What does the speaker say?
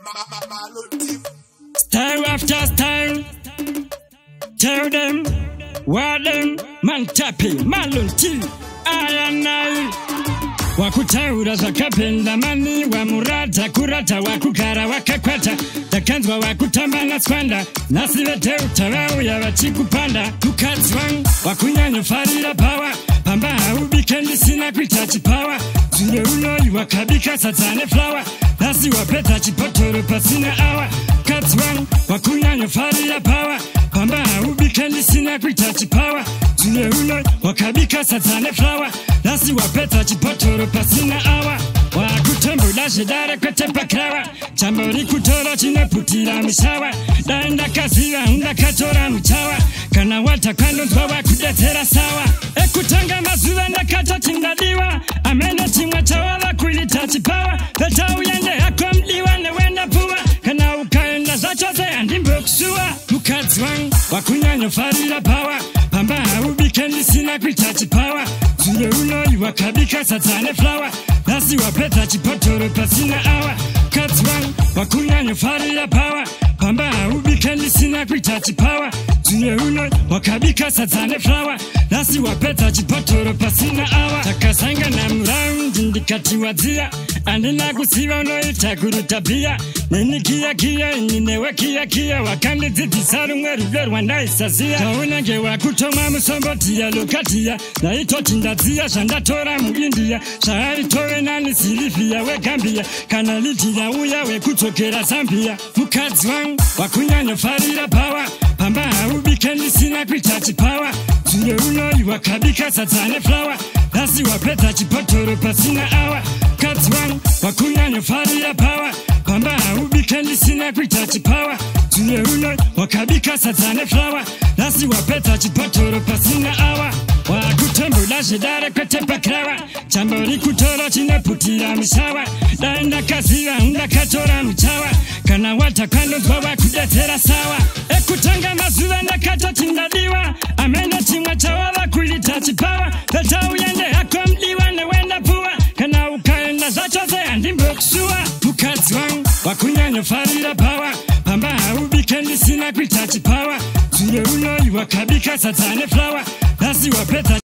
Style after style, tell them, what them, man tappy, malunti, I and I. Wakutaura zakapenda mani wa murata kurata wakukara wakakwata takanzwa wakutamba na swanda nasivete utarau ya wachikupanda tukazwang wakunyanya farira power pamba ubikendi sina kwitachi power zure unoi wakabika satane flower nasi wapeta chipotoro pasina awa kazwang wakunyanya farira power pamba ubikendi sina kwitachi power zure unoi wakabika satane flower nasi wapeta chipotoro pasina awa wakutembuda shedare kwetepa krawa chambori kutoro chineputira mishawa daenda kaziva ndakatora mchawa kana watakandonzwa wakudetera sawa ekutanga mazuva ndakata tingadiwa amene chimwe chavala kuilita chipawa peta uyende yako mdiwa newenda puwa kana ukaenda zachoze andimbe kusuwa mukadzi wangu wakunyanya farira pawa pamba ubikendi sina kuita chipawa zure unoi wakabika satane flower nasi wapeta chipotoro pasina awa kadzi wangu wakunyanya farira pawa pamba ubikendi sina kuita chipawa zure unoi wakabika satane flower nasi wapeta chipotoro pasina awa takasanga na mraundi ndikati wadzia andina kusiva unoita kurutapia nenikia kia ninewe kia wakandi dzidisa rumwe ruve rwandaisazia taunenge wakutoma musombotia lokatia naitoti ndadzia zvandatora muindia zvaaitove nani silivia wegambia kana lidia uya wekudzokera zambia mukadzi wangu wakunyanya farira pawa pamba haubikendi sina kuita chipawa zure unoi wakabika sadzane flower nasi wapeta chipotoro pasina awa kadzi wangu wakunyanya farira pawa pamba haubikendi sina kuita chipawa zure unoi wakabika sadzane flower nasi wapeta chipotoro pasina awa wakutembuda shedare kwetepa krawa chambori kutoro chineputira mishawa daenda kaziva ndakatora mchawa kana watakandonzwa wakudetera sawa ekutanga mazuva ndakata tingadiwa amene chimwe chavala kuilita chipawa peta uyende yako mdiwa newenda puwa kana ukaenda zachoze andimbe kusuwa mukadzi wangu wakunyanya farira pawa pamba haubikendi sina kuita chipawa zure unoi wakabika satane flower nasi wapeta